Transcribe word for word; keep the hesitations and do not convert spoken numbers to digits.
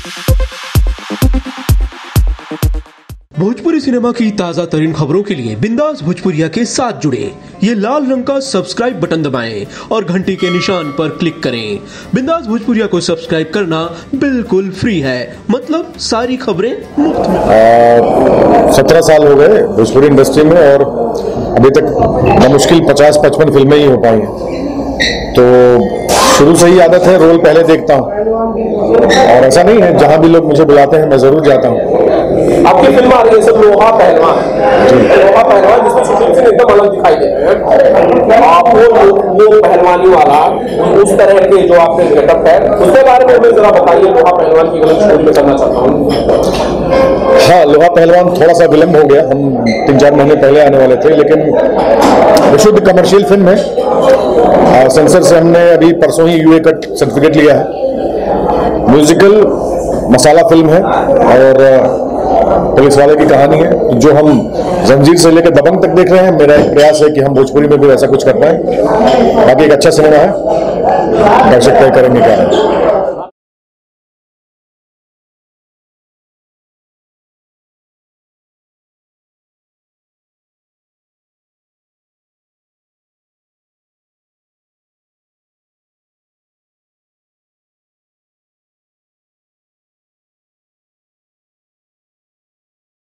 Bhojpuri cinema की ताजा तरीन खबरों के लिए बिंदास भोजपुरिया के साथ जुड़े ये लाल रंग का सब्सक्राइब बटन दबाएं और घंटी के निशान पर क्लिक करें। बिंदास भोजपुरिया को सब्सक्राइब करना बिल्कुल फ्री है, मतलब सारी खबरें मुफ्त में। सत्रह साल हो गए भोजपुरी इंडस्ट्री में और अभी तक मुश्किल पचास पचपन फिल्में ही हो पाई हैं, तो शुरू से ही आदत है रोल पहले देखता हूँ और ऐसा नहीं है, जहाँ भी लोग मुझे बुलाते हैं मैं जरूर जाता हूँ। आपकी फिल्म आ रही है सब लोहा पहलवान, लोहा पहलवान जिसमें सुशील सिंह एकदम अलग दिखाई दे रहे हैं। आप वो वो पहलवानी वाला उस तरह के जो आपने गेटअप है उसके बारे में जरा बताइए। लोहा पहलवान की अलग स्टोरी में करना चाहता हूँ। हाँ, लोहा पहलवान थोड़ा सा विलम्ब हो गया, हम तीन चार महीने पहले आने वाले थे, लेकिन विशुद्ध कमर्शियल फिल्म है। सेंसर से हमने अभी परसों ही यूए कट सर्टिफिकेट लिया है। म्यूजिकल मसाला फिल्म है और पुलिस वाले की कहानी है जो हम जंजीर से लेकर दबंग तक देख रहे हैं। मेरा एक प्रयास है कि हम भोजपुरी में भी ऐसा कुछ कर पाए। बाकी एक अच्छा सिनेमा है, दर्शक तय करेंगे क्या है।